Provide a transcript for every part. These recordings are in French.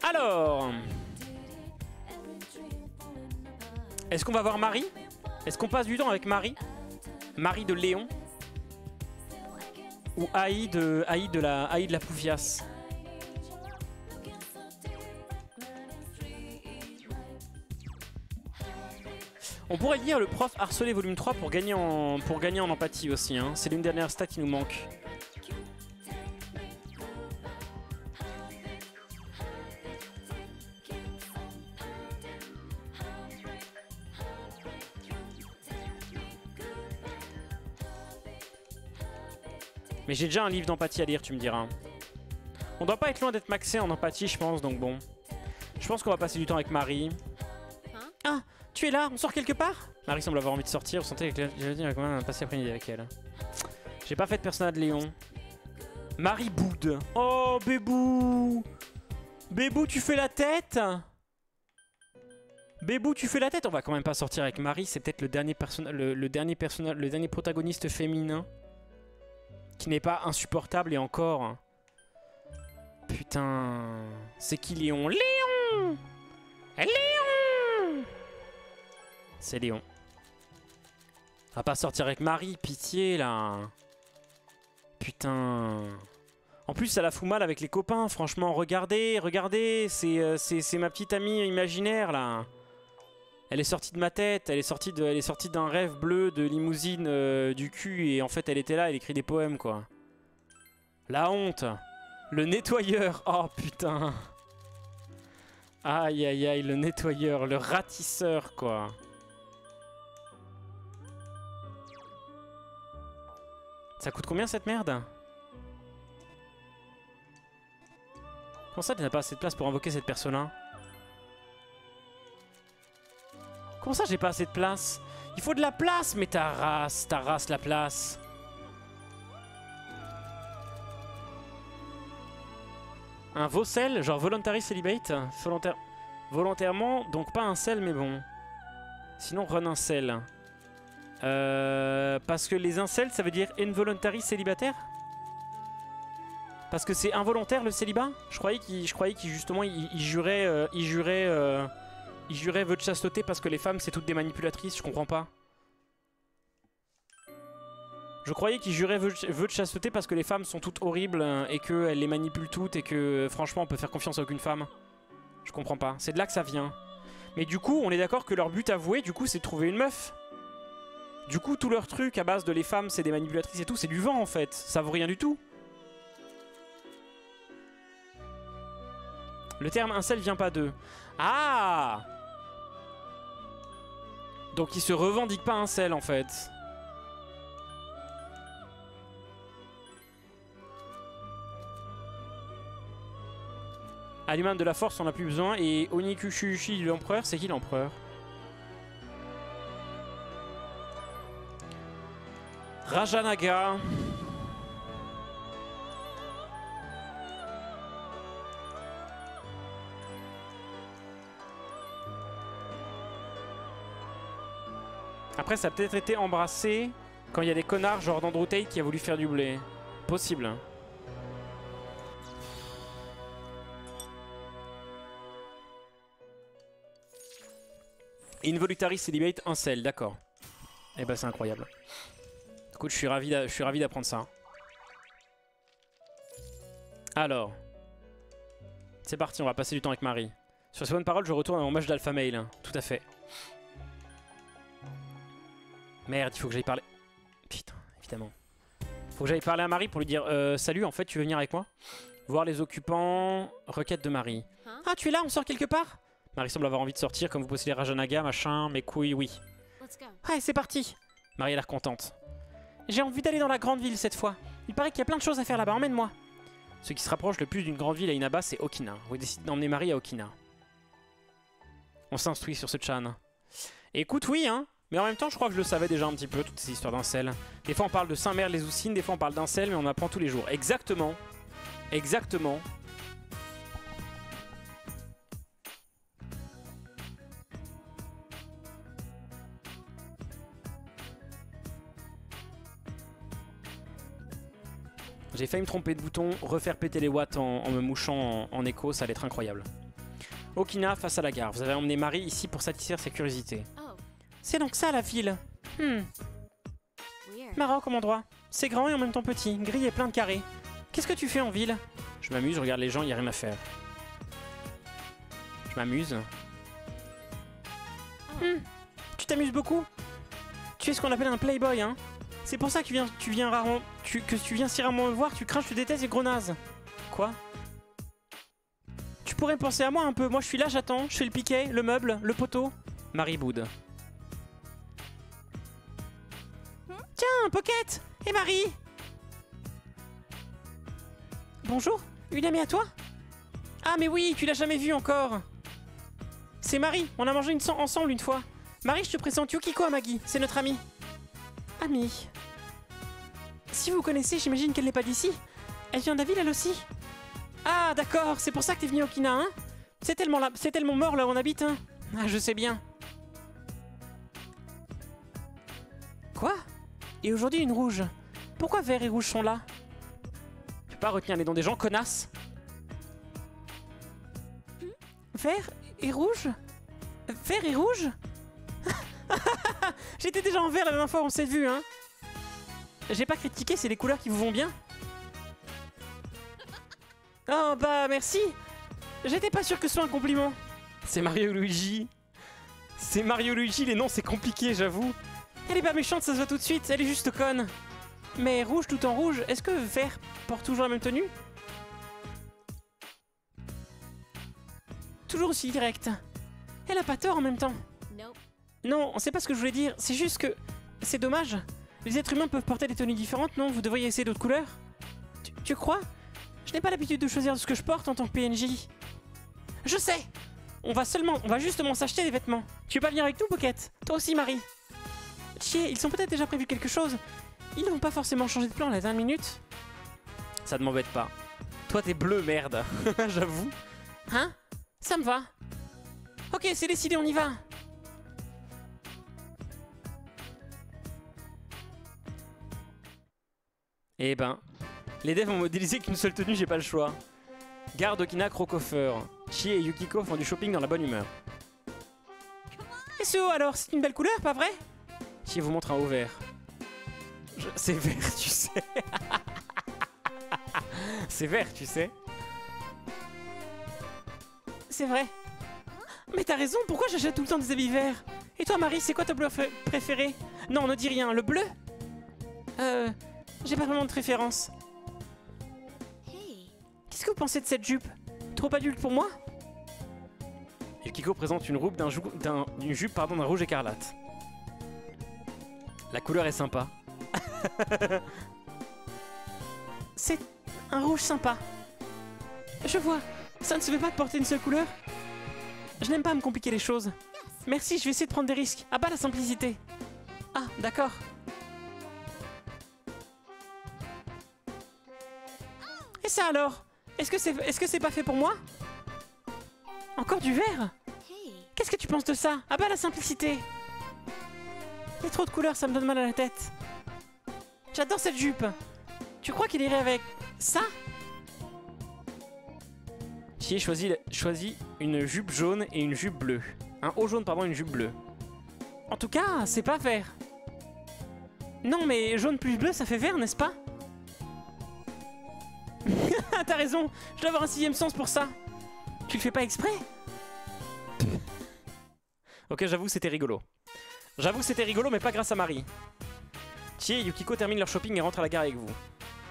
Alors, est-ce qu'on va voir Marie? Est-ce qu'on passe du temps avec Marie? Marie de Léon? Ou Aïe de la Poufias? On pourrait lire le prof harcelé volume 3 pour gagner en empathie aussi. Hein. C'est l'une des dernières stats qui nous manque. Mais j'ai déjà un livre d'empathie à lire, tu me diras. On doit pas être loin d'être maxé en empathie, je pense, donc bon. Je pense qu'on va passer du temps avec Marie. Hein? Ah, tu es là, on sort quelque part? Marie semble avoir envie de sortir, vous sentez que j'ai dit quand même passer après-midi avec elle. J'ai pas fait de personnage de Léon. Marie boude. Oh, Bébou! Bébou, tu fais la tête? Bébou, tu fais la tête? On va quand même pas sortir avec Marie, c'est peut-être le dernier protagoniste féminin qui n'est pas insupportable et encore. Putain. C'est qui Léon? Léon! Léon! C'est Léon. On va pas sortir avec Marie, pitié là. Putain. En plus, ça la fout mal avec les copains, franchement. Regardez, regardez. C'est ma petite amie imaginaire là. Elle est sortie de ma tête, elle est sortie d'un rêve bleu de limousine du cul et en fait elle était là, elle écrit des poèmes quoi. La honte. Le nettoyeur, oh putain. Aïe aïe aïe, le nettoyeur, le ratisseur quoi. Ça coûte combien cette merde? Comment ça, tu n'as pas assez de place pour invoquer cette personne-là? Comment ça j'ai pas assez de place? Il faut de la place, mais ta race la place. Un Vocel, genre voluntary celibate, volontairement, donc pas un sel mais bon. Sinon run un sel. Parce que les incels ça veut dire involuntary célibataire? Parce que c'est involontaire le célibat? Je croyais qu'il justement il jurait vœu de chasteté parce que les femmes c'est toutes des manipulatrices, je comprends pas. Je croyais qu'il jurait vœu de chasteté parce que les femmes sont toutes horribles et qu'elles les manipulent toutes et que franchement on peut faire confiance à aucune femme. Je comprends pas, c'est de là que ça vient. Mais du coup on est d'accord que leur but avoué du coup c'est de trouver une meuf. Du coup tout leur truc à base de les femmes c'est des manipulatrices et tout c'est du vent en fait, ça vaut rien du tout. Le terme incel vient pas d'eux. Ah! Donc il se revendique pas incel en fait. À l'humain de la force on n'a plus besoin. Et Onikushushi l'empereur, c'est qui l'empereur? Rajanaga. Après ça a peut-être été embrassé quand il y a des connards genre d'Andrew Tate qui a voulu faire du blé. Possible. Involuntary celibate incel, d'accord. Eh ben c'est incroyable. Écoute, je suis ravi d'apprendre ça. Alors. C'est parti, on va passer du temps avec Marie. Sur ces bonnes paroles, je retourne à mon match d'Alpha Mail. Tout à fait. Merde, il faut que j'aille parler... Putain, évidemment. Faut que j'aille parler à Marie pour lui dire salut, en fait, tu veux venir avec moi? Voir les occupants... Requête de Marie. Hein? Ah, tu es là, on sort quelque part? Marie semble avoir envie de sortir, comme vous possédez Rajanaga, machin, mes couilles, oui. Ouais, c'est parti. Marie a l'air contente. J'ai envie d'aller dans la grande ville cette fois. Il paraît qu'il y a plein de choses à faire là-bas, emmène-moi. Ce qui se rapproche le plus d'une grande ville à Inaba, c'est Okina. Vous décidez d'emmener Marie à Okina. On s'instruit sur ce chan. Écoute, oui, hein. Mais en même temps, je crois que je le savais déjà un petit peu, toutes ces histoires d'incel. Des fois, on parle de Saint-Mère les Oussines, des fois, on parle d'incel, mais on apprend tous les jours. Exactement. Exactement. J'ai failli me tromper de bouton, refaire péter les watts en me mouchant en écho, ça allait être incroyable. Okina face à la gare. Vous avez emmené Marie ici pour satisfaire sa curiosité. C'est donc ça la ville. Marrant comme endroit. C'est grand et en même temps petit, gris et plein de carrés. Qu'est-ce que tu fais en ville? Je m'amuse, je regarde les gens, il n'y a rien à faire. Je m'amuse. Tu t'amuses beaucoup? Tu es ce qu'on appelle un playboy, hein? C'est pour ça que tu viens si rarement me voir, tu crains, tu détestes les gros nazes. Quoi? Tu pourrais penser à moi un peu. Moi, je suis là, j'attends. Je fais le piquet, le meuble, le poteau. Marie boude. Tiens, Pocket! Et Marie? Bonjour, une amie à toi? Ah, mais oui, tu l'as jamais vue encore. C'est Marie, on a mangé ensemble une fois. Marie, je te présente Yukiko Amagi, c'est notre amie. Amie. Si vous connaissez, j'imagine qu'elle n'est pas d'ici. Elle vient de la ville, elle aussi. Ah, d'accord, c'est pour ça que t'es venue au Okina, hein? C'est tellement mort là où on habite, hein? Ah, je sais bien. Quoi? Et aujourd'hui, une rouge. Pourquoi vert et rouge sont là? Je peux pas retenir les noms des gens, connasse. Vert et rouge? Vert et rouge? J'étais déjà en vert la dernière fois, on s'est vu, hein? J'ai pas critiqué, c'est les couleurs qui vous vont bien. Oh bah merci. J'étais pas sûr que ce soit un compliment. C'est Mario Luigi. C'est Mario Luigi, les noms c'est compliqué, j'avoue. Elle est pas méchante, ça se voit tout de suite, elle est juste conne. Mais rouge tout en rouge, est-ce que vert porte toujours la même tenue? Toujours aussi direct. Elle a pas tort en même temps. Non, c'est pas ce que je voulais dire, c'est juste que... C'est dommage. Les êtres humains peuvent porter des tenues différentes, non? Vous devriez essayer d'autres couleurs. Tu crois? Je n'ai pas l'habitude de choisir ce que je porte en tant que PNJ. Je sais! On va justement s'acheter des vêtements. Tu veux pas venir avec nous, Pocket? Toi aussi, Marie. Chier, ils ont peut-être déjà prévu quelque chose. Ils n'ont pas forcément changé de plan à la dernière minute. Ça ne m'embête pas. Toi, t'es bleu, merde. J'avoue. Hein? Ça me va. Ok, c'est décidé, on y va. Eh ben, les devs ont modélisé qu'une seule tenue, j'ai pas le choix. Garde Okina, crocoffeur. Chie et Yukiko font du shopping dans la bonne humeur. Et ce haut alors, c'est une belle couleur, pas vrai? Chie vous montre un haut vert. C'est vert, tu sais. C'est vert, tu sais. C'est vrai. Mais t'as raison, pourquoi j'achète tout le temps des habits verts? Et toi, Marie, c'est quoi ta couleur préférée? Non, ne dis rien, le bleu? J'ai pas vraiment de préférence. Qu'est-ce que vous pensez de cette jupe? Trop adulte pour moi? Yukiko présente une jupe d'un rouge écarlate. La couleur est sympa. C'est un rouge sympa. Je vois. Ça ne se fait pas de porter une seule couleur. Je n'aime pas me compliquer les choses. Merci, je vais essayer de prendre des risques. À bas la simplicité. Ah, d'accord. Et ça alors? Est-ce que c'est pas fait pour moi? Encore du vert? Qu'est-ce que tu penses de ça? Ah bah la simplicité. Il y a trop de couleurs, ça me donne mal à la tête. J'adore cette jupe. Tu crois qu'il irait avec ça? J'ai choisi une jupe jaune et une jupe bleue. Un haut jaune, pardon, une jupe bleue. En tout cas, c'est pas vert. Non, mais jaune plus bleu, ça fait vert, n'est-ce pas? T'as raison, je dois avoir un 6ème sens pour ça. Tu le fais pas exprès? Ok, j'avoue, c'était rigolo. J'avoue, c'était rigolo, mais pas grâce à Marie. Chie et Yukiko terminent leur shopping et rentrent à la gare avec vous.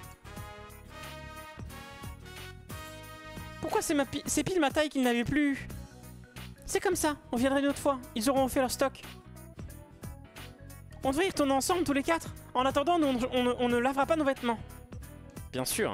Pourquoi c'est pile ma taille qu'ils n'avaient plus? C'est comme ça, on viendra une autre fois. Ils auront fait leur stock. On devrait y retourner ensemble tous les 4. En attendant, on ne lavera pas nos vêtements. Bien sûr.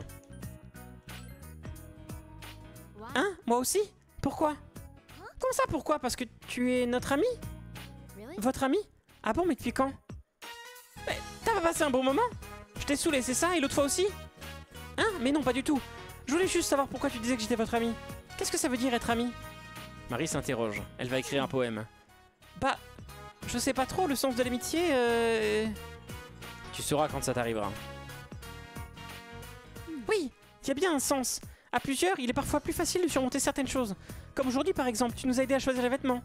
Hein? Moi aussi? Pourquoi? Comment ça, pourquoi? Parce que tu es notre ami? Votre ami? Ah bon, mais depuis quand? Mais t'as pas passé un bon moment? Je t'ai saoulé, c'est ça? Et l'autre fois aussi? Hein? Mais non, pas du tout. Je voulais juste savoir pourquoi tu disais que j'étais votre ami. Qu'est-ce que ça veut dire être ami? Marie s'interroge. Elle va écrire un poème. Bah, je sais pas trop, le sens de l'amitié, Tu sauras quand ça t'arrivera. Oui, il y a bien un sens. À plusieurs, il est parfois plus facile de surmonter certaines choses. Comme aujourd'hui par exemple, tu nous as aidé à choisir les vêtements.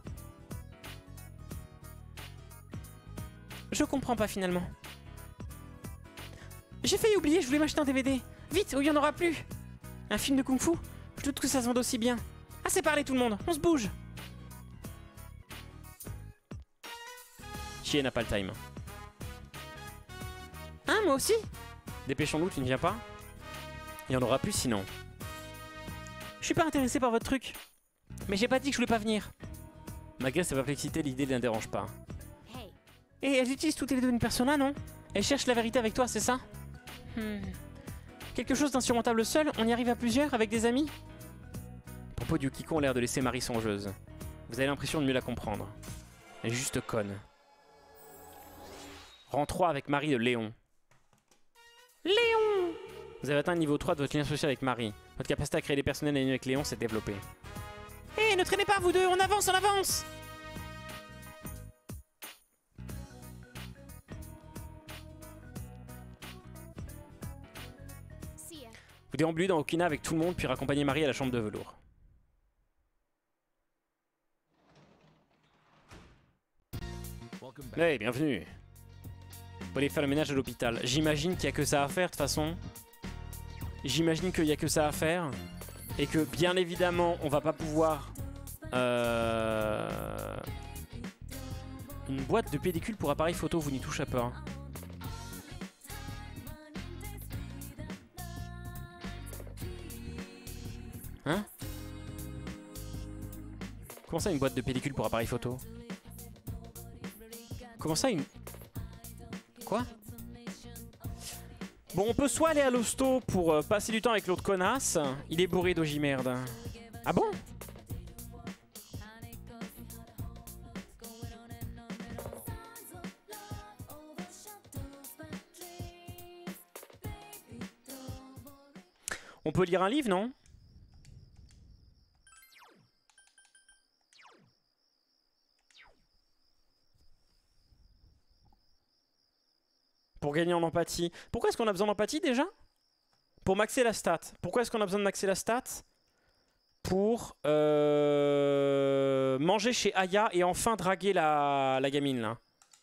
Je comprends pas finalement. J'ai failli oublier, je voulais m'acheter un DVD. Vite, ou il y en aura plus. Un film de kung-fu? Je doute que ça se vende aussi bien. Assez parlé tout le monde, on se bouge. Chie n'a pas le time. Hein, moi aussi? Dépêchons-nous, tu ne viens pas? Il y en aura plus sinon. Je suis pas intéressé par votre truc. Mais j'ai pas dit que je voulais pas venir. Malgré sa perplexité, l'idée ne la dérange pas. Et elles utilisent toutes les deux une persona, non? Elles cherchent la vérité avec toi, c'est ça? Quelque chose d'insurmontable seul, on y arrive à plusieurs, avec des amis? Les propos de Yukiko ont l'air de laisser Marie songeuse. Vous avez l'impression de mieux la comprendre. Elle est juste conne. Rang 3 avec Marie de Léon. Léon! Vous avez atteint le niveau 3 de votre lien social avec Marie. Votre capacité à créer des personnels alignés avec Léon s'est développée. Hé, ne traînez pas vous deux, on avance, on avance! Vous déambulez dans Okina avec tout le monde, puis raccompagnez Marie à la chambre de velours. Hey, bienvenue. Vous allez faire le ménage à l'hôpital. J'imagine qu'il n'y a que ça à faire de toute façon. J'imagine qu'il n'y a que ça à faire. Et que bien évidemment, on va pas pouvoir... Une boîte de pellicule pour appareil photo, vous n'y touchez pas. Hein. Hein? Comment ça une boîte de pellicule pour appareil photo? Comment ça une... Quoi? Bon, on peut soit aller à l'hosto pour passer du temps avec l'autre connasse. Il est bourré d'ogimerde. Ah bon? On peut lire un livre, non? Pour gagner en empathie. Pourquoi est-ce qu'on a besoin d'empathie déjà? Pour maxer la stat. Pourquoi est-ce qu'on a besoin de maxer la stat? Pour manger chez Aya et enfin draguer la gamine là.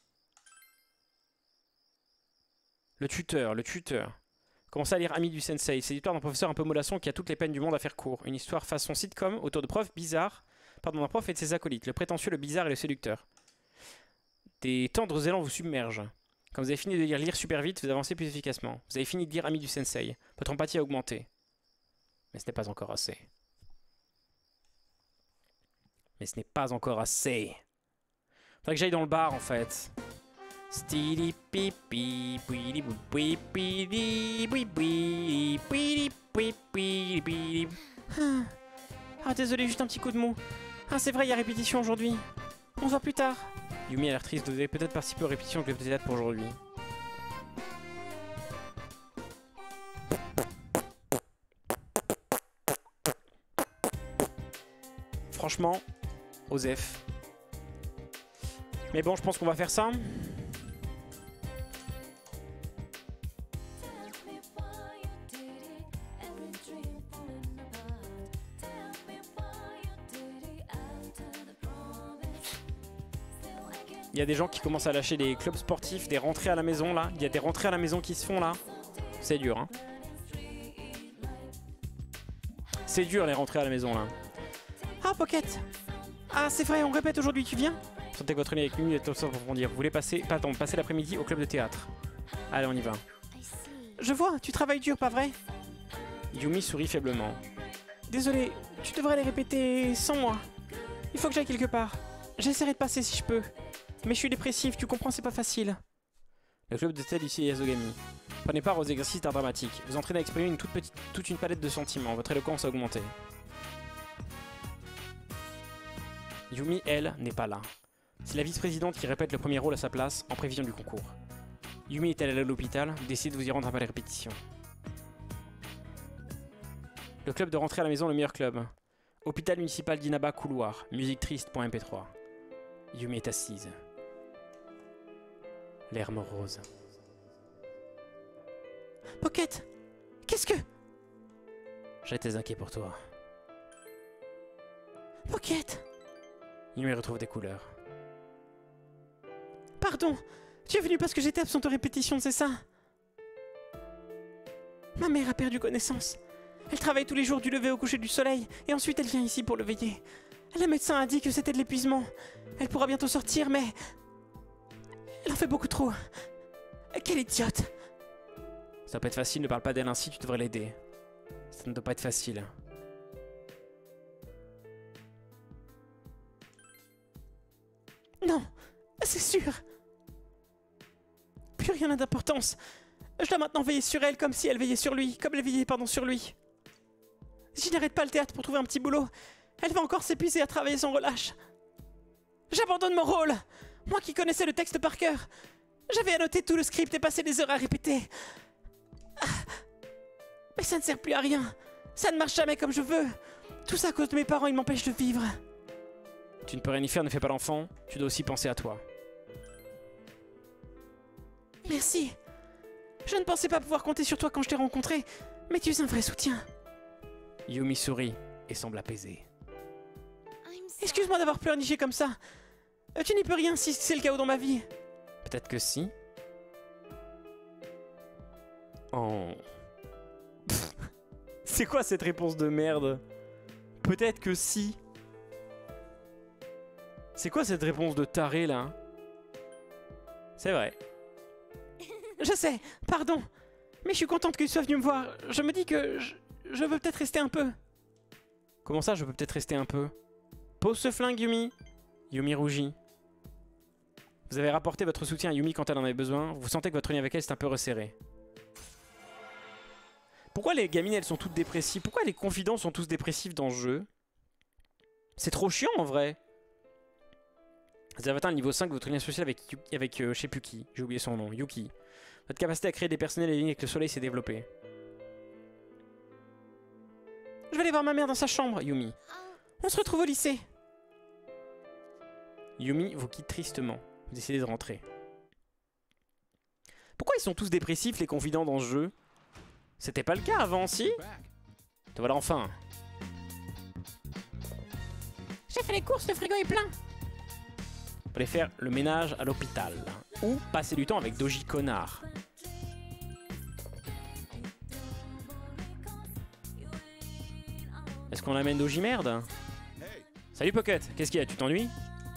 Le tuteur, le tuteur. Commencez à lire Ami du Sensei. C'est l'histoire d'un professeur un peu mollasson qui a toutes les peines du monde à faire court. Une histoire façon sitcom autour de profs bizarres. Pardon, d'un prof et de ses acolytes. Le prétentieux, le bizarre et le séducteur. Des tendres élans vous submergent. Quand vous avez fini de lire super vite, vous avancez plus efficacement. Vous avez fini de lire Ami du Sensei. Votre empathie a augmenté. Mais ce n'est pas encore assez. Mais ce n'est pas encore assez. Faudrait que j'aille dans le bar en fait. Stili pipi, pili pili pili pili pili pili. Ah désolé, juste un petit coup de mou. Ah c'est vrai, il y a répétition aujourd'hui. On se voit plus tard. Yumi a l'air triste, vous devez peut-être participer aux répétitions que le théâtre pour aujourd'hui. Franchement, Osef. Mais bon, je pense qu'on va faire ça. Il y a des gens qui commencent à lâcher des clubs sportifs, des rentrées à la maison là. Il y a des rentrées à la maison qui se font là. C'est dur hein. C'est dur les rentrées à la maison là. Ah Pocket. Ah c'est vrai, on répète aujourd'hui, tu viens? Sentez que votre lien avec Yumi est pour dire. Vous voulez passer l'après-midi au club de théâtre. Allez on y va. Je vois, tu travailles dur, pas vrai? Yumi sourit faiblement. Désolé, tu devrais les répéter sans moi. Il faut que j'aille quelque part. J'essaierai de passer si je peux. Mais je suis dépressif, tu comprends, c'est pas facile. Le club de théâtre ici est Yasogami. Prenez part aux exercices d'art dramatique. Vous entraînez à exprimer toute une palette de sentiments. Votre éloquence a augmenté. Yumi, elle, n'est pas là. C'est la vice-présidente qui répète le premier rôle à sa place en prévision du concours. Yumi est allée à l'hôpital, vous décidez de vous y rendre après les répétitions. Le club de rentrer à la maison, le meilleur club. Hôpital municipal d'Inaba, couloir. Musique triste.mp3. Yumi est assise. L'air morose. Pocket! Qu'est-ce que... J'étais inquiet pour toi. Pocket! Yumi retrouve des couleurs. Pardon, tu es venu parce que j'étais absente aux répétitions, c'est ça? Ma mère a perdu connaissance. Elle travaille tous les jours du lever au coucher du soleil, et ensuite elle vient ici pour le veiller. Le médecin a dit que c'était de l'épuisement. Elle pourra bientôt sortir, mais... elle en fait beaucoup trop. Quelle idiote! Ça doit pas être facile, ne parle pas d'elle ainsi, tu devrais l'aider. Ça ne doit pas être facile. Non, c'est sûr. Plus rien n'a d'importance. Je dois maintenant veiller sur elle comme si elle veillait sur lui, comme elle veillait sur lui. Si je n'arrête pas le théâtre pour trouver un petit boulot, elle va encore s'épuiser à travailler sans relâche. J'abandonne mon rôle. Moi qui connaissais le texte par cœur. J'avais annoté tout le script et passé des heures à répéter. Mais ça ne sert plus à rien. Ça ne marche jamais comme je veux. Tout ça à cause de mes parents, ils m'empêchent de vivre. Tu ne peux rien y faire, ne fais pas l'enfant. Tu dois aussi penser à toi. Merci. Je ne pensais pas pouvoir compter sur toi quand je t'ai rencontré, mais tu es un vrai soutien. Yumi sourit et semble apaisée. Excuse-moi d'avoir pleurniché comme ça. Tu n'y peux rien si c'est le chaos dans ma vie. Peut-être que si. Oh. C'est quoi cette réponse de merde? Peut-être que si. C'est quoi cette réponse de taré là? C'est vrai. Je sais, pardon. Mais je suis contente que tu sois venu me voir. Je me dis que je veux peut-être rester un peu. Comment ça, je peux peut-être rester un peu? Pose ce flingue, Yumi. Yumi rougit. Vous avez rapporté votre soutien à Yumi quand elle en avait besoin. Vous sentez que votre lien avec elle s'est un peu resserré. Pourquoi les gamines, elles sont toutes dépressives? Pourquoi les confidents sont tous dépressifs dans ce jeu? C'est trop chiant en vrai. Vous avez atteint le niveau 5 de votre lien social avec je sais plus qui. J'ai oublié son nom. Yuki. Votre capacité à créer des personnels alignés avec le soleil s'est développée. Je vais aller voir ma mère dans sa chambre, Yumi. On se retrouve au lycée. Yumi vous quitte tristement. Vous décidez de rentrer. Pourquoi ils sont tous dépressifs, les confidents, dans ce jeu? C'était pas le cas avant, si? Te voilà enfin. J'ai fait les courses, le frigo est plein. Vous allez faire le ménage à l'hôpital. Ou passer du temps avec Doji Connard. Est-ce qu'on amène Doji merde? Salut Pocket, qu'est-ce qu'il y a? Tu t'ennuies?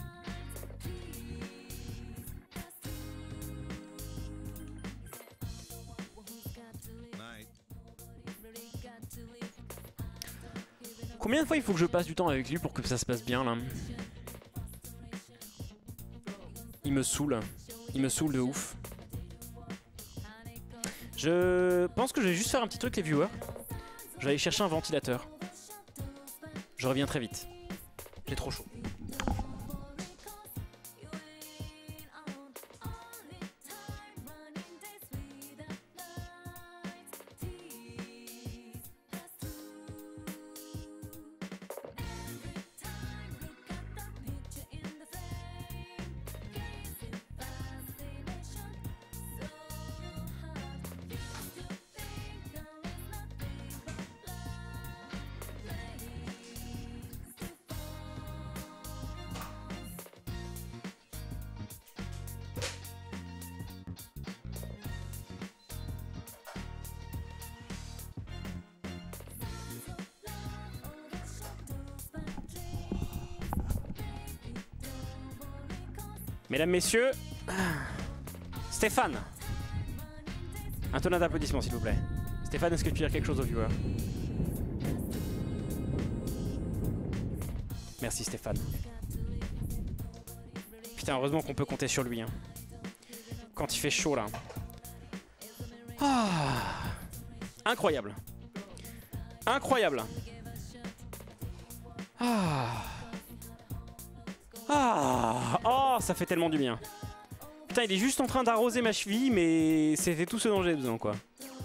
Combien de fois il faut que je passe du temps avec lui pour que ça se passe bien là? Il me saoule. Il me saoule de ouf. Je pense que je vais juste faire un petit truc les viewers. Je vais aller chercher un ventilateur. Je reviens très vite. J'ai trop chaud. Mesdames, messieurs, Stéphane. Un tonnerre d'applaudissements, s'il vous plaît. Stéphane, est-ce que tu veux dire quelque chose aux viewers? Merci, Stéphane. Putain, heureusement qu'on peut compter sur lui. Hein. Quand il fait chaud, là. Ah. Incroyable. Incroyable. Ah. Ah. Oh, ça fait tellement du bien. Putain, il est juste en train d'arroser ma cheville, mais c'était tout ce dont j'ai besoin, quoi.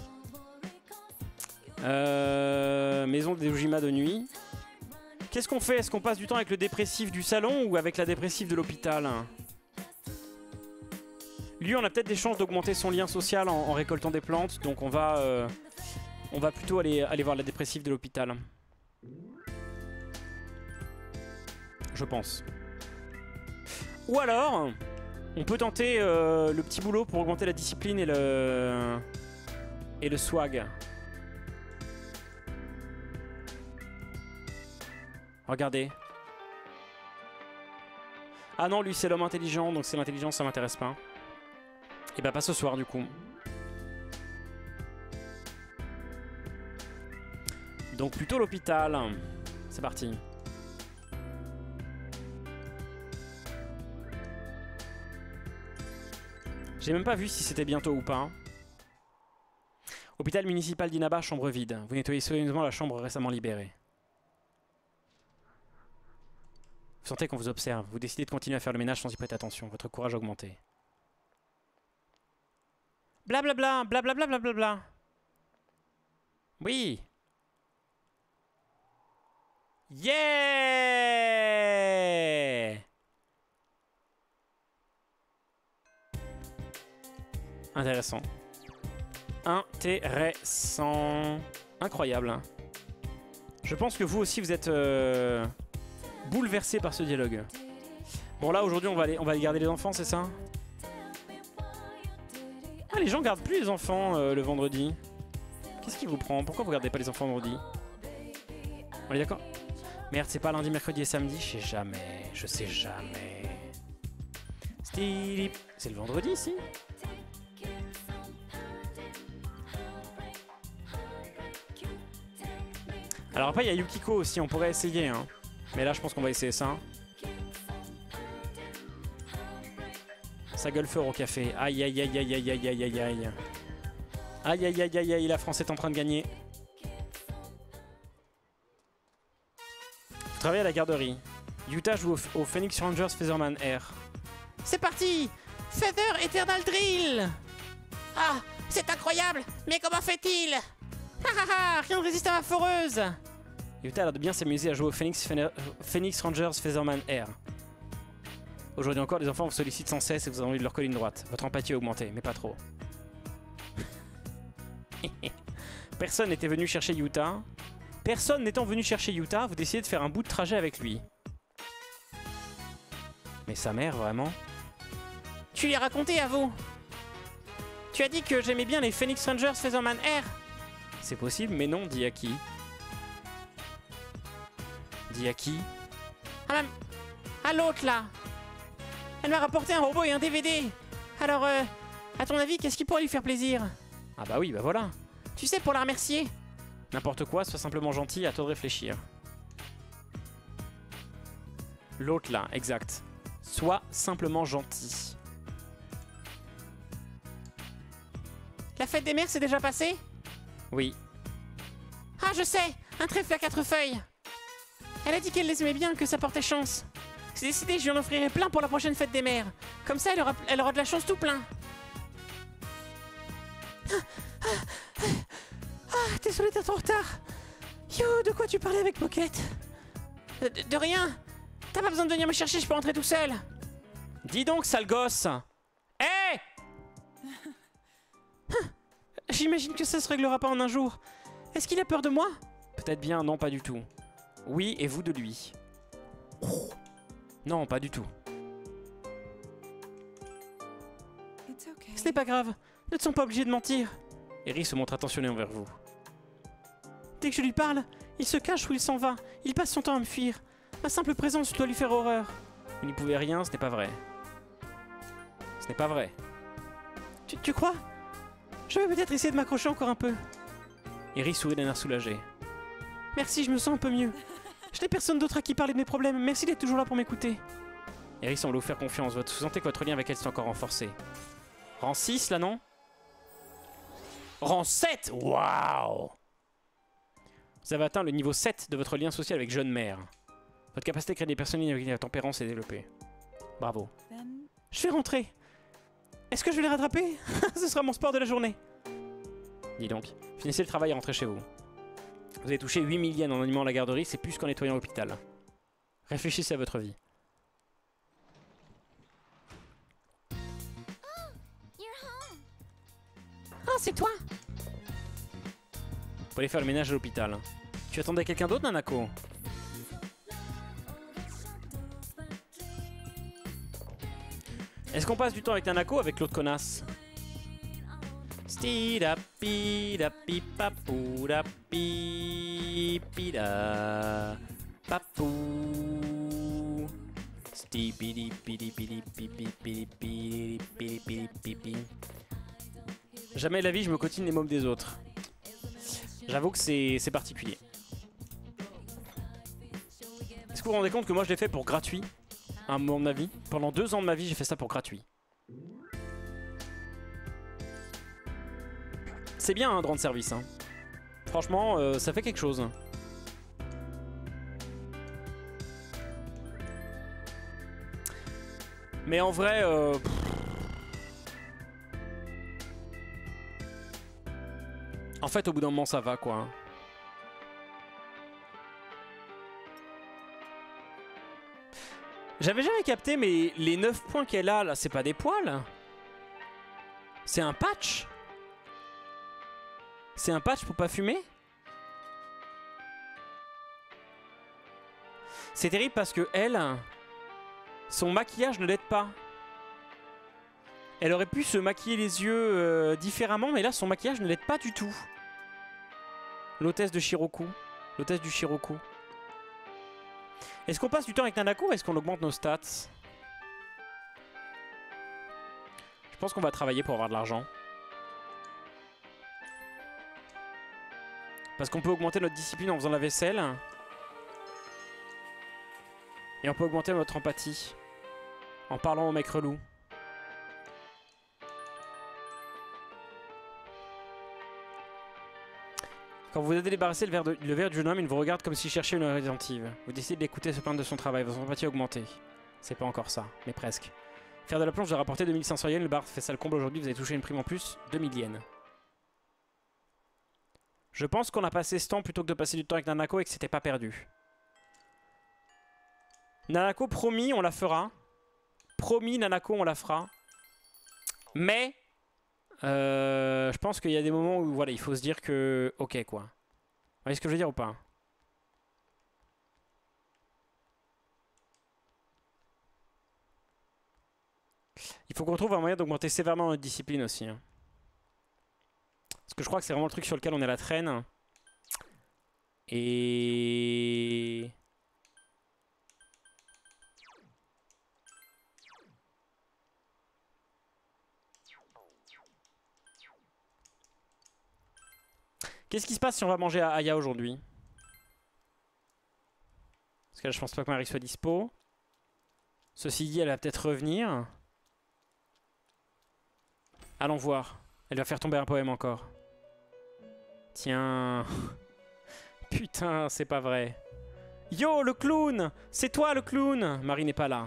Maison des Ujima de nuit. Qu'est-ce qu'on fait? Est-ce qu'on passe du temps avec le dépressif du salon ou avec la dépressive de l'hôpital? Lui, on a peut-être des chances d'augmenter son lien social en récoltant des plantes, donc on va On va plutôt aller voir la dépressive de l'hôpital. Je pense. Ou alors, on peut tenter le petit boulot pour augmenter la discipline et le swag. Regardez. Ah non, lui c'est l'homme intelligent, donc c'est l'intelligence, ça m'intéresse pas. Et bah pas ce soir du coup. Donc plutôt l'hôpital. C'est parti. J'ai même pas vu si c'était bientôt ou pas. Hôpital municipal d'Inaba, chambre vide. Vous nettoyez soigneusement la chambre récemment libérée. Vous sentez qu'on vous observe. Vous décidez de continuer à faire le ménage sans y prêter attention. Votre courage a augmenté. Blablabla, blablabla, blablabla. Oui. Yeah. Intéressant. Intéressant. Incroyable. Je pense que vous aussi vous êtes bouleversé par ce dialogue. Bon là aujourd'hui on va aller garder les enfants, c'est ça? Ah, les gens gardent plus les enfants le vendredi. Qu'est-ce qui vous prend? Pourquoi vous gardez pas les enfants vendredi? On est d'accord? Merde, c'est pas lundi, mercredi et samedi? Je sais jamais. Je sais jamais. C'est le vendredi ici? Alors après il y a Yukiko aussi, on pourrait essayer hein. Mais là je pense qu'on va essayer ça. Ça gueule fort au café. Aïe aïe aïe aïe aïe aïe aïe aïe aïe. Aïe aïe aïe aïe aïe, la France est en train de gagner. Vous travaillez à la garderie. Utah joue au Phoenix Rangers Featherman Air. C'est parti! Feather Eternal Drill! Ah, c'est incroyable! Mais comment fait-il? Rien ne résiste à ma foreuse! Utah a l'air de bien s'amuser à jouer au Phoenix Rangers Featherman Air. Aujourd'hui encore, les enfants vous sollicitent sans cesse et vous avez envie de leur coller une droite. Votre empathie a augmenté, mais pas trop. Personne n'était venu chercher Utah. Personne n'étant venu chercher Utah, vous décidez de faire un bout de trajet avec lui. Mais sa mère, vraiment? Tu lui as raconté à vous? Tu as dit que j'aimais bien les Phoenix Rangers Featherman Air? C'est possible, mais non, dit à qui? Dit à qui? À l'autre, là. Elle m'a rapporté un robot et un DVD. Alors, à ton avis, qu'est-ce qui pourrait lui faire plaisir? Ah bah oui, bah voilà. Tu sais, pour la remercier. N'importe quoi, sois simplement gentil, à toi de réfléchir. L'autre là, exact. Sois simplement gentil. La fête des mères, c'est déjà passé? Oui. Ah, je sais, un trèfle à 4 feuilles. Elle a dit qu'elle les aimait bien, que ça portait chance. C'est décidé, je lui en offrirai plein pour la prochaine fête des mères. Comme ça, elle aura de la chance tout plein. Désolé d'être en retard. Yo, de quoi tu parlais avec Pocket? De rien. T'as pas besoin de venir me chercher, je peux rentrer tout seul. Dis donc, sale gosse. Hé! J'imagine que ça se réglera pas en un jour. Est-ce qu'il a peur de moi? Peut-être bien, non, pas du tout. Oui, et vous de lui. Non, pas du tout. Ce n'est pas grave. Ne te sens pas obligé de mentir. Eri se montre attentionné envers vous. Dès que je lui parle, il se cache ou il s'en va. Il passe son temps à me fuir. Ma simple présence doit lui faire horreur. Vous n'y pouvez rien, ce n'est pas vrai. Ce n'est pas vrai. Tu crois? Je vais peut-être essayer de m'accrocher encore un peu. Eri sourit d'un air soulagé. Merci, je me sens un peu mieux. Je n'ai personne d'autre à qui parler de mes problèmes. Merci d'être toujours là pour m'écouter. Eri semble vous faire confiance. Vous sentez que votre lien avec elle s'est encore renforcé. Rang 6 là, non? Rang 7! Waouh! Vous avez atteint le niveau 7 de votre lien social avec jeune mère. Votre capacité à créer des personnes avec la tempérance est développée. Bravo. Je vais rentrer. Est-ce que je vais les rattraper? Ce sera mon sport de la journée. Dis donc, finissez le travail et rentrez chez vous. Vous avez touché 8 000 yens en animant la garderie, c'est plus qu'en nettoyant l'hôpital. Réfléchissez à votre vie. Oh, c'est toi? Faut aller faire le ménage à l'hôpital. Tu attendais quelqu'un d'autre, Nanako? Est-ce qu'on passe du temps avec Nanako ou avec l'autre connasse? Jamais de la vie je me cotine les mômes des autres. J'avoue que c'est particulier. Est-ce que vous vous rendez compte que moi je l'ai fait pour gratuit à un moment de ma vie? Pendant 2 ans de ma vie j'ai fait ça pour gratuit. C'est bien hein, de rendre service. Hein. Franchement, ça fait quelque chose. Mais en vrai... En fait, au bout d'un moment, ça va, quoi. J'avais jamais capté, mais les 9 points qu'elle a, là, c'est pas des poils. C'est un patch. C'est un patch pour pas fumer? C'est terrible parce que elle, son maquillage ne l'aide pas. Elle aurait pu se maquiller les yeux différemment, mais là son maquillage ne l'aide pas du tout. L'hôtesse de Shiroku. L'hôtesse du Shiroku. Est-ce qu'on passe du temps avec Nanako ou est-ce qu'on augmente nos stats? Je pense qu'on va travailler pour avoir de l'argent. Parce qu'on peut augmenter notre discipline en faisant la vaisselle. Et on peut augmenter notre empathie en parlant au mec relou. Quand vous aidez à débarrasser le verre du jeune homme, il vous regarde comme s'il cherchait une oreille attentive. Vous décidez d'écouter se plaindre de son travail, votre empathie a augmenté. C'est pas encore ça, mais presque. Faire de la plonge, j'ai rapporté 2500 yens, le bar fait ça le comble aujourd'hui, vous avez touché une prime en plus, 2000 yens. Je pense qu'on a passé ce temps plutôt que de passer du temps avec Nanako et que c'était pas perdu. Nanako, promis, on la fera. Promis, Nanako, on la fera. Mais, je pense qu'il y a des moments où voilà, il faut se dire que... Ok, quoi. Vous voyez ce que je veux dire ou pas? Il faut qu'on trouve un moyen d'augmenter sévèrement notre discipline aussi. Hein. Parce que je crois que c'est vraiment le truc sur lequel on est à la traîne. Et... Qu'est-ce qui se passe si on va manger à Aya aujourd'hui? Parce que là je pense pas que Marie soit dispo. Ceci dit, elle va peut-être revenir. Allons voir. Elle va faire tomber un poème encore. Tiens. Putain, c'est pas vrai. Yo, le clown! C'est toi le clown! Marie n'est pas là.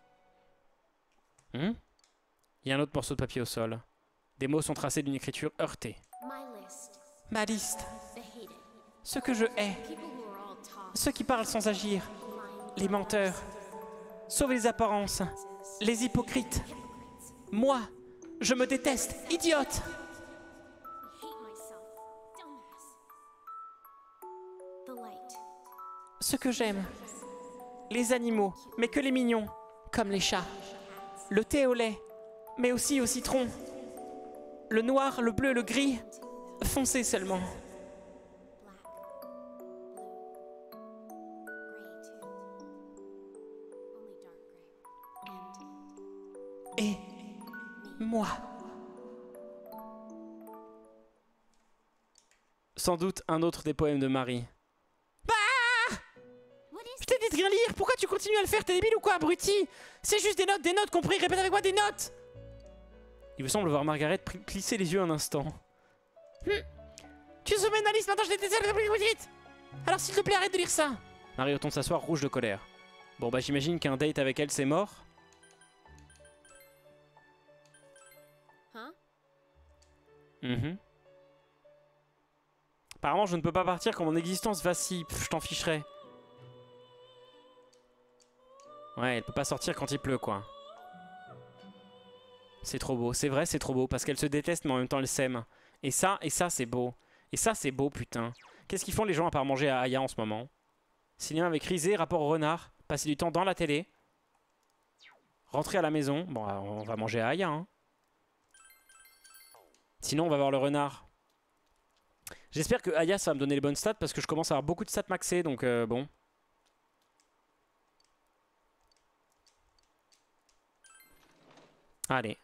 Il y a un autre morceau de papier au sol. Des mots sont tracés d'une écriture heurtée. Ma liste. Ceux que je hais. Ceux qui parlent sans agir. Les menteurs. Sauvez les apparences. Les hypocrites. Moi, je me déteste, idiote! Ce que j'aime. Les animaux, mais que les mignons, comme les chats. Le thé au lait, mais aussi au citron. Le noir, le bleu, le gris, foncé seulement. Et moi. Sans doute un autre des poèmes de Marie. Ah! Je t'ai dit de rien lire, pourquoi tu continues à le faire? T'es débile ou quoi, abruti? C'est juste des notes, compris? Répète avec moi, des notes! Il me semble voir Margaret plisser les yeux un instant. Tu soumets une liste, maintenant je déteste la plus vite! Alors s'il te plaît, arrête de lire ça! Marie retourne s'asseoir, rouge de colère. Bon bah j'imagine qu'un date avec elle c'est mort. Apparemment je ne peux pas partir quand mon existence vacille. Pff, je t'en ficherai. Ouais, elle peut pas sortir quand il pleut quoi. C'est trop beau, c'est vrai c'est trop beau parce qu'elle se déteste mais en même temps elle s'aime. Et ça c'est beau. Et ça, c'est beau, putain. Qu'est-ce qu'ils font les gens à part manger à Aya en ce moment? Cinéma avec Rizé, rapport au renard. Passer du temps dans la télé. Rentrer à la maison. Bon, on va manger à Aya. Hein. Sinon, on va voir le renard. J'espère que Aya, ça va me donner les bonnes stats parce que je commence à avoir beaucoup de stats maxées. Donc, bon. Allez.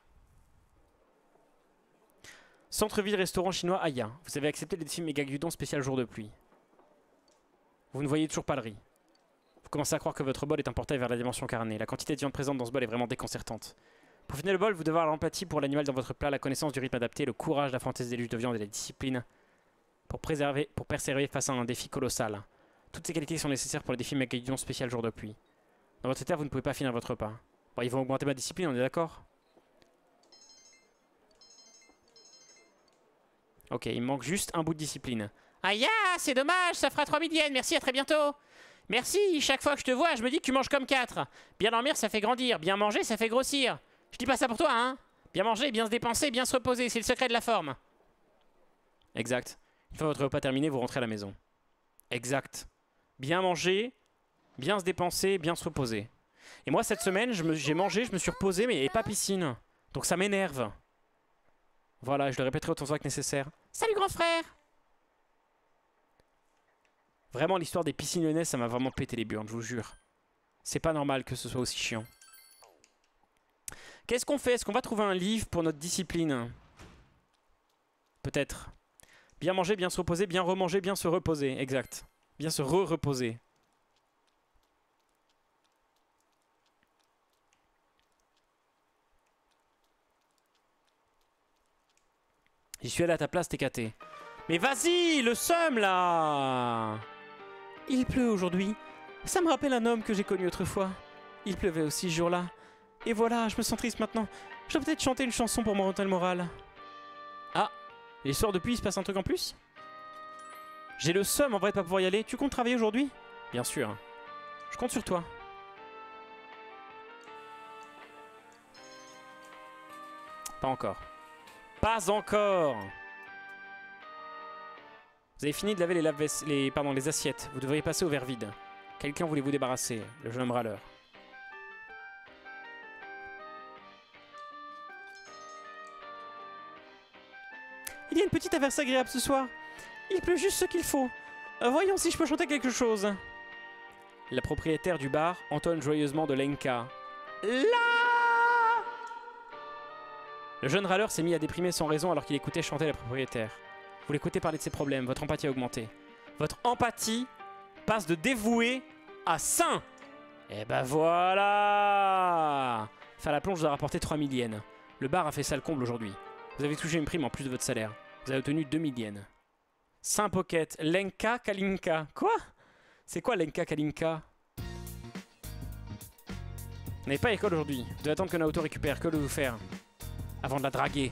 Centre-ville, restaurant chinois Aya. Vous avez accepté le défi méga Gudon spécial jour de pluie. Vous ne voyez toujours pas le riz. Vous commencez à croire que votre bol est un portail vers la dimension carnée. La quantité de viande présente dans ce bol est vraiment déconcertante. Pour finir le bol, vous devez avoir l'empathie pour l'animal dans votre plat, la connaissance du rythme adapté, le courage, la fantaisie des luttes de viande et la discipline pour persévérer face à un défi colossal. Toutes ces qualités sont nécessaires pour le défi méga Gudon spécial jour de pluie. Dans votre terre, vous ne pouvez pas finir votre repas. Bon, ils vont augmenter ma discipline, on est d'accord? Ok, il me manque juste un bout de discipline. Aïe, c'est dommage, ça fera 3000 yens, merci, à très bientôt. Merci, chaque fois que je te vois, je me dis que tu manges comme 4. Bien dormir, ça fait grandir, bien manger, ça fait grossir. Je dis pas ça pour toi, hein. Bien manger, bien se dépenser, bien se reposer, c'est le secret de la forme. Exact. Une fois votre repas terminé, vous rentrez à la maison. Exact. Bien manger, bien se dépenser, bien se reposer. Et moi, cette semaine, j'ai mangé, je me suis reposé, mais il n'y avait pas piscine. Donc ça m'énerve. Voilà, je le répéterai autant de fois que nécessaire. Salut grand frère! Vraiment, l'histoire des piscines lyonnaises, ça m'a vraiment pété les burnes, je vous jure. C'est pas normal que ce soit aussi chiant. Qu'est-ce qu'on fait? Est-ce qu'on va trouver un livre pour notre discipline? Peut-être. Bien manger, bien se reposer, bien remanger, bien se reposer. Exact. Bien se re-reposer. J'y suis allé à ta place, t'es caté. Mais vas-y, le seum là! Il pleut aujourd'hui. Ça me rappelle un homme que j'ai connu autrefois. Il pleuvait aussi ce jour-là. Et voilà, je me sens triste maintenant. Je dois peut-être chanter une chanson pour mon remonter le moral. Ah, les soirs depuis, il se passe un truc en plus? J'ai le seum en vrai de pas pouvoir y aller. Tu comptes travailler aujourd'hui? Bien sûr. Je compte sur toi. Pas encore. Pas encore! Vous avez fini de laver les assiettes. Vous devriez passer au verre vide. Quelqu'un voulait vous débarrasser. Le jeune homme râleur. Il y a une petite averse agréable ce soir. Il pleut juste ce qu'il faut. Voyons si je peux chanter quelque chose. La propriétaire du bar entonne joyeusement de l'enka. Le jeune râleur s'est mis à déprimer sans raison alors qu'il écoutait chanter la propriétaire. Vous l'écoutez parler de ses problèmes, votre empathie a augmenté. Votre empathie passe de dévoué à saint. Et ben voilà. Faire la plonge vous a rapporté 3000 yens. Le bar a fait ça le comble aujourd'hui. Vous avez touché une prime en plus de votre salaire. Vous avez obtenu 2000 yens. Saint Pocket, Lenka Kalinka. Quoi? C'est quoi Lenka Kalinka? Vous n'avez pas école aujourd'hui. Vous devez attendre que Naoto récupère. Que devez-vous faire? Avant de la draguer.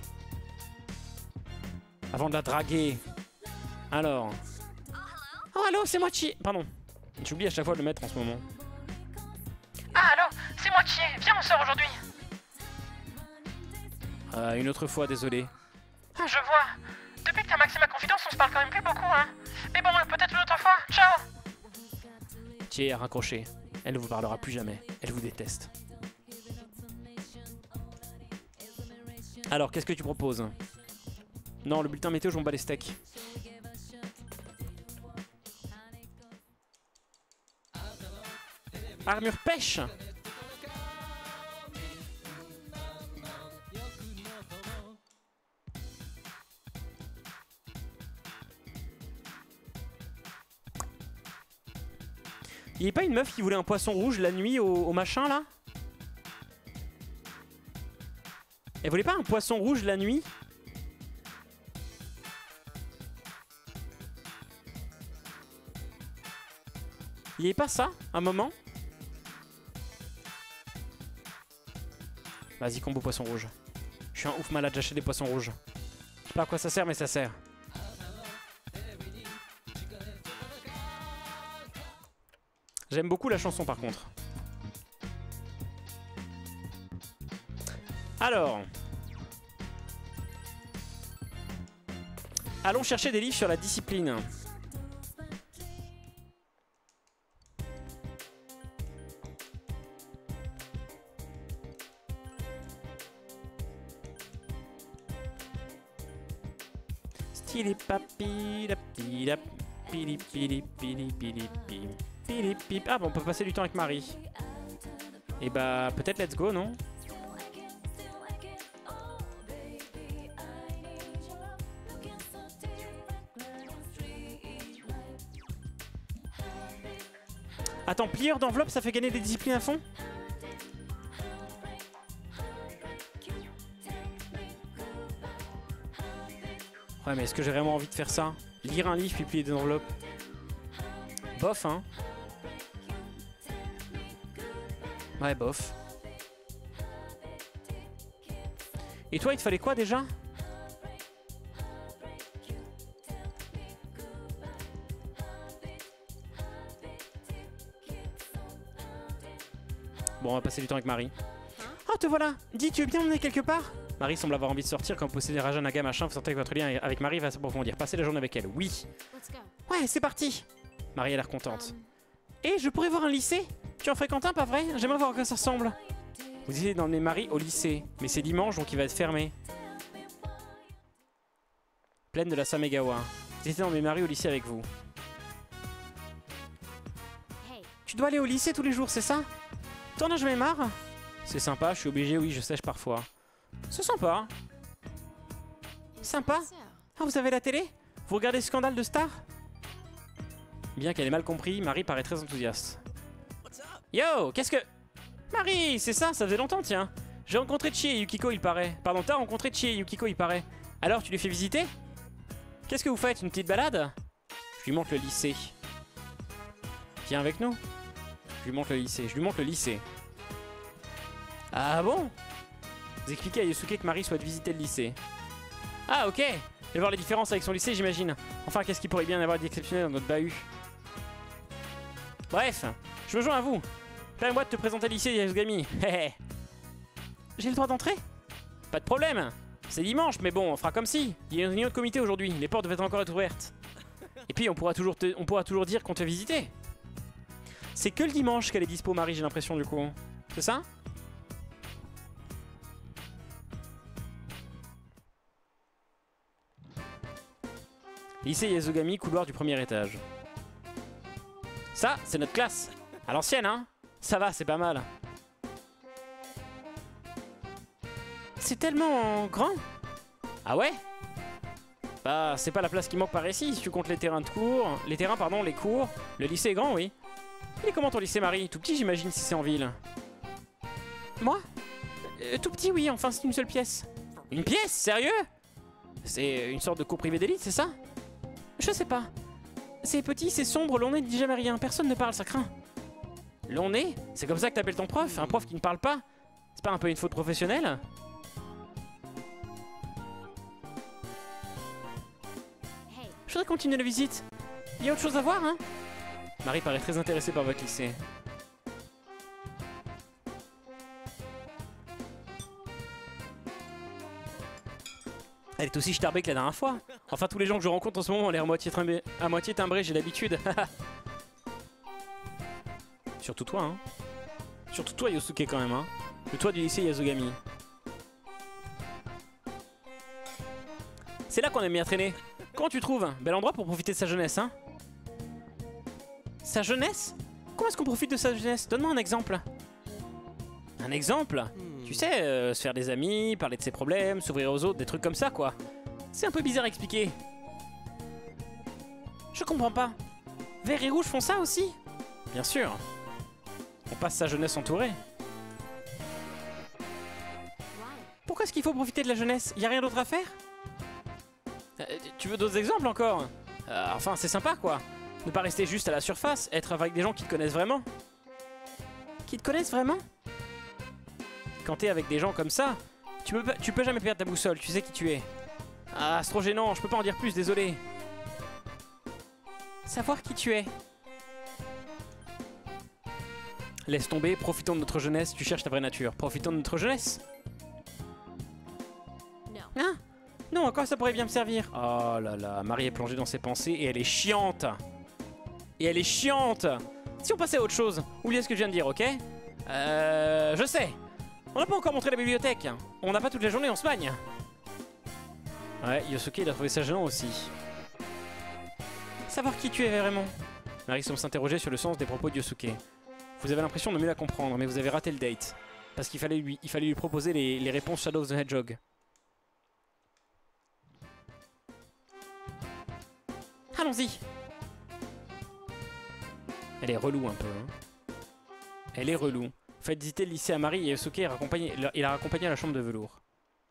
Avant de la draguer. Alors. Oh, allô, c'est moi Chie. Pardon. J'oublie à chaque fois de le mettre en ce moment. Ah, allô, c'est moi Chie. Viens, on sort aujourd'hui. Une autre fois, désolé. Ah, je vois. Depuis que t'as maxé ma confidence, on se parle quand même plus beaucoup, hein. Mais bon, peut-être une autre fois. Ciao. Chie a raccroché. Elle ne vous parlera plus jamais. Elle vous déteste. Alors, qu'est-ce que tu proposes? Non, le bulletin météo, je m'en bats les steaks. Armure pêche. Il n'y a pas une meuf qui voulait un poisson rouge la nuit au machin là? Elle voulait pas un poisson rouge la nuit? Il n'y avait pas ça, un moment? Vas-y, combo poisson rouge. Je suis un ouf malade, j'achète des poissons rouges. Je sais pas à quoi ça sert, mais ça sert. J'aime beaucoup la chanson par contre. Alors. Allons chercher des livres sur la discipline. Stili papi la pila pili pili pili pili pili pili pili. Ah bon, on peut passer du temps avec Marie. Et bah peut-être let's go, non? Attends, plieur d'enveloppe, ça fait gagner des disciplines à fond? Ouais, mais est-ce que j'ai vraiment envie de faire ça? Lire un livre puis plier des enveloppes? Bof, hein? Ouais, bof. Et toi, il te fallait quoi déjà? Bon, on va passer du temps avec Marie. Oh, te voilà! Dis, tu veux bien m'emmener quelque part? Marie semble avoir envie de sortir. Quand vous possédez Raja Naga machin, vous sentez que votre lien avec Marie va s'approfondir. Passez la journée avec elle. Oui. Ouais, c'est parti. Marie a l'air contente. Et je pourrais voir un lycée? Tu en fréquentes un, pas vrai? J'aimerais voir à quoi ça ressemble. Vous essayez d'emmener Marie au lycée. Mais c'est dimanche, donc il va être fermé. Plaine de la Samegawa. Vous essayez d'emmener Marie au lycée avec vous. Tu dois aller au lycée tous les jours, c'est ça? T'en as jamais marre? C'est sympa, je suis obligé, oui, je sèche parfois. C'est sympa. Sympa? Ah, vous avez la télé? Vous regardez Scandale de Star? Bien qu'elle ait mal compris, Marie paraît très enthousiaste. Yo, qu'est-ce que... Marie, c'est ça, ça faisait longtemps, tiens. J'ai rencontré Chie et Yukiko, il paraît. Pardon, t'as rencontré Chie et Yukiko, il paraît. Alors, tu les fais visiter? Qu'est-ce que vous faites, une petite balade? Je lui montre le lycée. Viens avec nous. Je lui montre le lycée, je lui montre le lycée. Ah bon? Vous expliquez à Yosuke que Marie souhaite visiter le lycée. Ah ok. Il va voir les différences avec son lycée, j'imagine. Enfin, qu'est-ce qu'il pourrait bien y avoir d'exceptionnel dans notre bahut? Bref, je me joins à vous. Permets-moi de te présenter le lycée Yasugami. J'ai le droit d'entrer? Pas de problème. C'est dimanche, mais bon, on fera comme si. Il y a une réunion de comité aujourd'hui, les portes devaient encore être ouvertes. Et puis on pourra toujours dire qu'on te fait visiter. C'est que le dimanche qu'elle est dispo, Marie, j'ai l'impression, du coup. C'est ça? Lycée Yasugami, couloir du premier étage. Ça, c'est notre classe. À l'ancienne, hein? Ça va, c'est pas mal. C'est tellement grand. Ah ouais? Bah, c'est pas la place qui manque par ici, si tu comptes les terrains de cours. Les terrains, pardon, les cours. Le lycée est grand, oui. Il est comment ton lycée, Marie? Tout petit, j'imagine, si c'est en ville. Moi? Tout petit, oui, enfin, c'est une seule pièce. Une pièce? Sérieux? C'est une sorte de cours privé d'élite, c'est ça? Je sais pas. C'est petit, c'est sombre, l'on ne dit jamais rien. Personne ne parle, ça craint. L'on est? C'est comme ça que t'appelles ton prof? Un prof qui ne parle pas? C'est pas un peu une faute professionnelle? Je voudrais continuer la visite. Il y a autre chose à voir, hein? Marie paraît très intéressée par votre lycée. Elle est aussi starbée que la dernière fois. Enfin, tous les gens que je rencontre en ce moment ont l'air à moitié timbrés, j'ai l'habitude. Surtout toi, hein. Surtout toi, Yosuke, quand même, hein. Le toit du lycée Yasugami. C'est là qu'on aime bien traîner. Comment tu trouves? Bel endroit pour profiter de sa jeunesse, hein. Sa jeunesse? Comment est-ce qu'on profite de sa jeunesse? Donne-moi un exemple. Un exemple? Tu sais, se faire des amis, parler de ses problèmes, s'ouvrir aux autres, des trucs comme ça, quoi. C'est un peu bizarre à expliquer. Je comprends pas. Vert et rouge font ça aussi? Bien sûr. On passe sa jeunesse entourée. Pourquoi est-ce qu'il faut profiter de la jeunesse? Y a rien d'autre à faire? Tu veux d'autres exemples encore? Enfin, c'est sympa, quoi. Ne pas rester juste à la surface, être avec des gens qui te connaissent vraiment. Qui te connaissent vraiment? Quand t'es avec des gens comme ça, tu peux jamais perdre ta boussole, tu sais qui tu es. Ah, c'est trop gênant, je peux pas en dire plus, désolé. Savoir qui tu es. Laisse tomber, profitons de notre jeunesse, tu cherches ta vraie nature. Profitons de notre jeunesse. Hein? non, à quoi ça pourrait bien me servir? Oh là là, Marie est plongée dans ses pensées et elle est chiante. Et elle est chiante. Si on passait à autre chose, oubliez ce que je viens de dire, ok? Je sais. On n'a pas encore montré la bibliothèque. On n'a pas toute la journée, on se bagne. Ouais, Yosuke il a trouvé ça gênant aussi. Savoir qui tu es vraiment. Marie semble s'interroger sur le sens des propos de Yosuke. Vous avez l'impression de mieux la comprendre, mais vous avez raté le date. Parce qu'il fallait lui proposer les réponses Shadow of the Hedgehog. Allons-y. Elle est relou un peu. Hein. Elle est relou. Faites visiter le lycée à Marie et Yosuke il a raccompagné à la chambre de velours.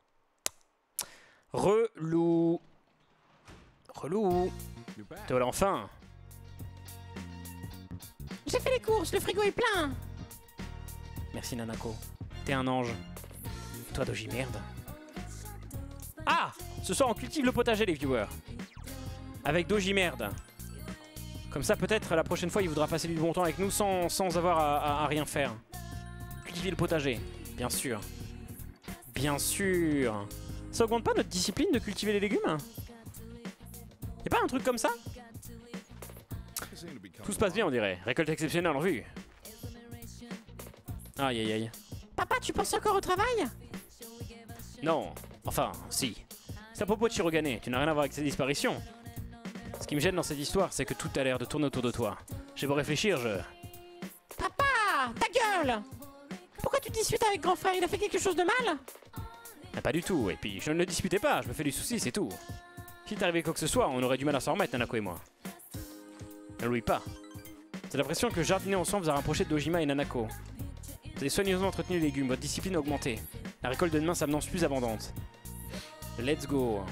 Relou. Relou. Te voilà enfin. J'ai fait les courses, le frigo est plein. Merci Nanako. T'es un ange. Et toi Doji, merde. Ah! Ce soir on cultive le potager les viewers. Avec Doji merde. Comme ça peut-être la prochaine fois il voudra passer du bon temps avec nous sans avoir à rien faire. Cultiver le potager, bien sûr. Bien sûr. Ça augmente pas notre discipline de cultiver les légumes? Y'a pas un truc comme ça? Tout se passe bien on dirait. Récolte exceptionnelle en vue. Aïe aïe aïe. Papa, tu penses encore au travail? Non. Enfin, si. C'est à propos de Shirogane, tu n'as rien à voir avec ses disparitions. Ce qui me gêne dans cette histoire, c'est que tout a l'air de tourner autour de toi. J'ai beau réfléchir, Papa, ta gueule! Pourquoi tu te disputes avec grand frère? Il a fait quelque chose de mal? Ah, pas du tout, et puis je ne le disputais pas, je me fais du souci, c'est tout. Si t'arrivait quoi que ce soit, on aurait du mal à s'en remettre, Nanako et moi. Ne l'oublie pas. J'ai l'impression que jardiner ensemble vous a rapproché de Dojima et Nanako. Vous avez soigneusement entretenu les légumes, votre discipline a augmenté. La récolte de demain s'annonce plus abondante. Let's go.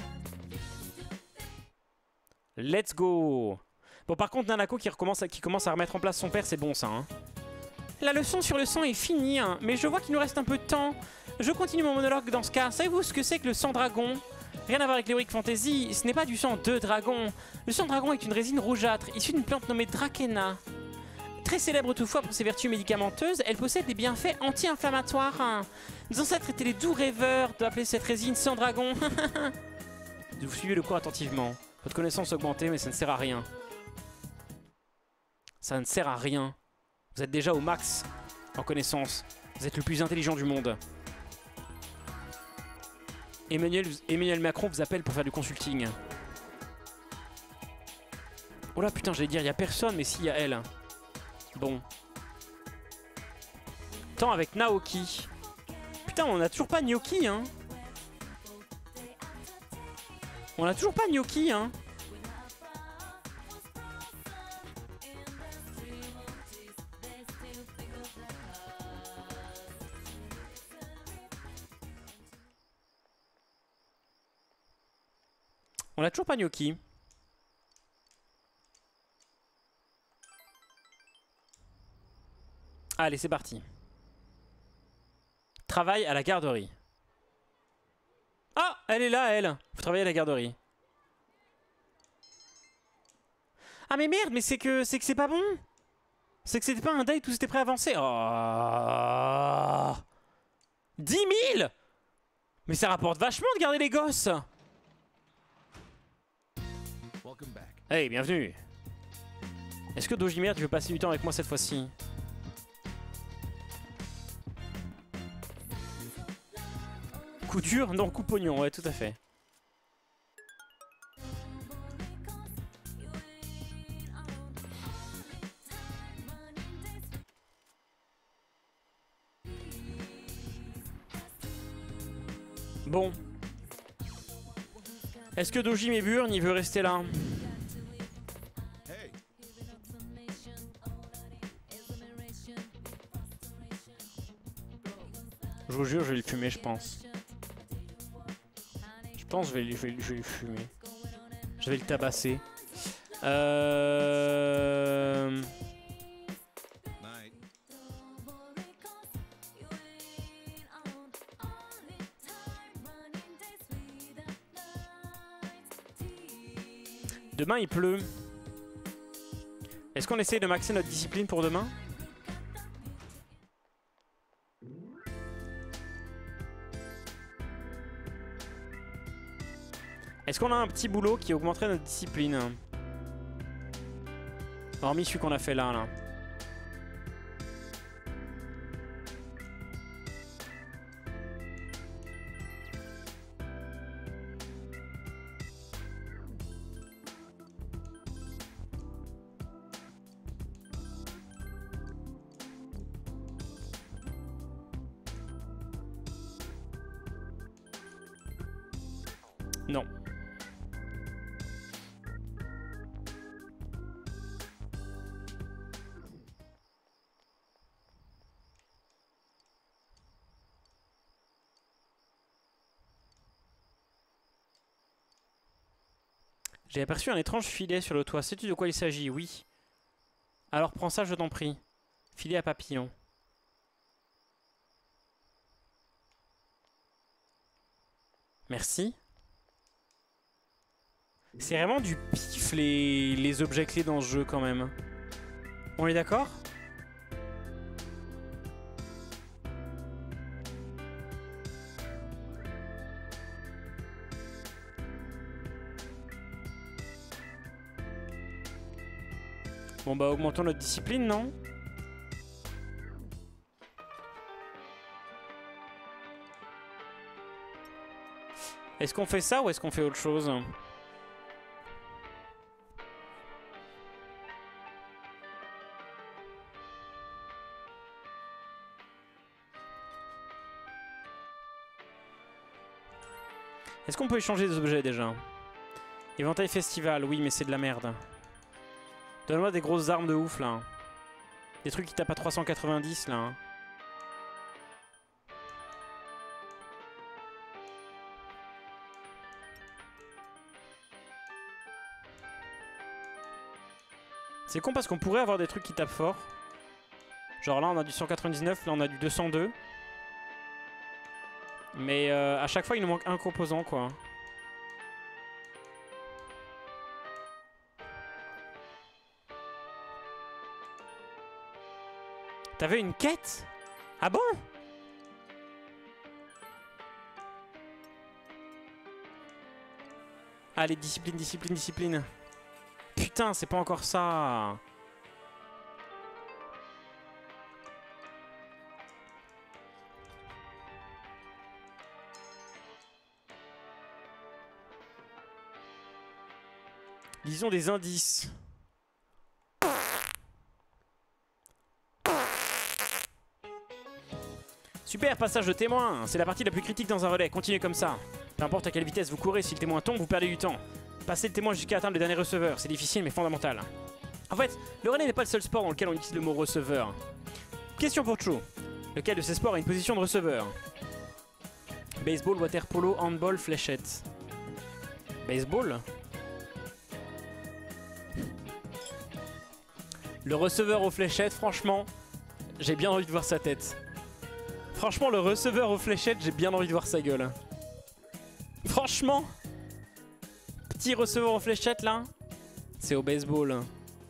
Let's go. Bon par contre Nanako qui commence à remettre en place son père, c'est bon ça hein. La leçon sur le sang est finie, hein, mais je vois qu'il nous reste un peu de temps. Je continue mon monologue dans ce cas. Savez-vous ce que c'est que le sang dragon? Rien à voir avec l'Heroic Fantasy, ce n'est pas du sang de dragon. Le sang dragon est une résine rougeâtre, issue d'une plante nommée Drakena. Très célèbre toutefois pour ses vertus médicamenteuses, elle possède des bienfaits anti-inflammatoires. Hein. Nos ancêtres étaient les doux rêveurs d'appeler cette résine sang dragon. Vous suivez le cours attentivement. Votre connaissance augmentée, mais ça ne sert à rien. Ça ne sert à rien. Vous êtes déjà au max en connaissance. Vous êtes le plus intelligent du monde. Emmanuel Macron vous appelle pour faire du consulting. Oh là putain, j'allais dire, il n'y a personne, mais si, il y a elle. Bon. Tant avec Naoki. Putain, on a toujours pas Gnocchi, hein. On a toujours pas Gnocchi, hein. On a toujours pas Gnocchi. Allez, c'est parti. Travail à la garderie. Ah, elle est là, elle. Vous travaillez à la garderie. Ah mais merde, mais c'est que c'est pas bon. C'est que c'était pas un date où c'était pré-avancé. Oh. 10 000. Mais ça rapporte vachement de garder les gosses. Hey, bienvenue. Est-ce que Dojima, tu veux passer du temps avec moi cette fois-ci? Couture? Non, coupe-oignon, ouais, tout à fait. Bon. Est-ce que Dojima est burn, il veut rester là? Je vous jure, je vais le fumer, je pense. Je pense que je vais le fumer. Je vais le tabasser. Demain, il pleut. Est-ce qu'on essaye de maxer notre discipline pour demain? Est-ce qu'on a un petit boulot qui augmenterait notre discipline? Hormis celui qu'on a fait là. Non. J'ai aperçu un étrange filet sur le toit. Sais-tu de quoi il s'agit? Oui. Alors prends ça, je t'en prie. Filet à papillon. Merci. C'est vraiment du pif les objets clés dans ce jeu quand même. On est d'accord? Bon bah augmentons notre discipline, non? Est-ce qu'on fait ça ou est-ce qu'on fait autre chose? Est-ce qu'on peut échanger des objets déjà? Éventail festival, oui mais c'est de la merde. Donne-moi des grosses armes de ouf là. Des trucs qui tapent à 390 là. C'est con parce qu'on pourrait avoir des trucs qui tapent fort. Genre là on a du 199, là on a du 202. Mais à chaque fois il nous manque un composant quoi. T'avais une quête? Ah bon? Allez, discipline, discipline, discipline. Putain, c'est pas encore ça. Disons des indices. Super, passage de témoin. C'est la partie la plus critique dans un relais. Continuez comme ça. Peu importe à quelle vitesse vous courez, si le témoin tombe, vous perdez du temps. Passez le témoin jusqu'à atteindre le dernier receveur. C'est difficile mais fondamental. En fait, le relais n'est pas le seul sport dans lequel on utilise le mot receveur. Question pour Cho. Lequel de ces sports a une position de receveur? Baseball, water polo, handball, fléchette. Baseball? Le receveur aux fléchettes, franchement, j'ai bien envie de voir sa tête. Franchement, le receveur aux fléchettes, j'ai bien envie de voir sa gueule. Franchement, petit receveur aux fléchettes là, c'est au baseball.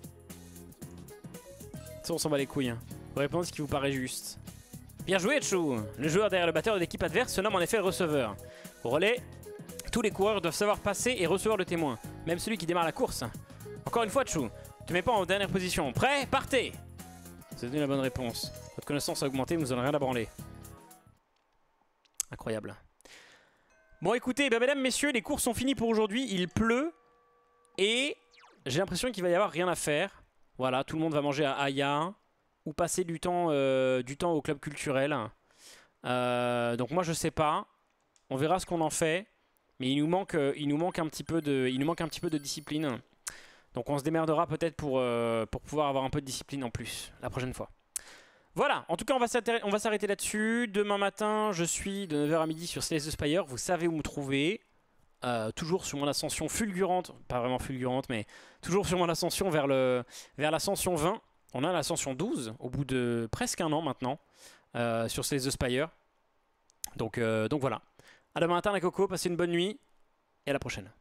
Ça, on s'en bat les couilles. Vous répondez ce qui vous paraît juste. Bien joué, Chou. Le joueur derrière le batteur de l'équipe adverse se nomme en effet le receveur. Au relais, tous les coureurs doivent savoir passer et recevoir le témoin, même celui qui démarre la course. Encore une fois, Chou, te mets pas en dernière position. Prêt? Partez! Vous avez donné la bonne réponse. Votre connaissance a augmenté, vous n'en avez rien à branler. Incroyable. Bon écoutez, bah, mesdames, messieurs, les courses sont finies pour aujourd'hui. Il pleut et j'ai l'impression qu'il va y avoir rien à faire. Voilà, tout le monde va manger à Aya ou passer du temps au club culturel. Donc moi je sais pas. On verra ce qu'on en fait. Mais il nous manque un petit peu de discipline. Donc on se démerdera peut-être pour pouvoir avoir un peu de discipline en plus la prochaine fois. Voilà, en tout cas on va s'arrêter là-dessus. Demain matin je suis de 9h à midi sur Slay the Spire. Vous savez où me trouver. Toujours sur mon ascension fulgurante. Pas vraiment fulgurante mais toujours sur mon ascension vers l'ascension 20. On a l'ascension 12 au bout de presque un an maintenant sur Slay the Spire. Donc voilà. À demain matin la coco, passez une bonne nuit et à la prochaine.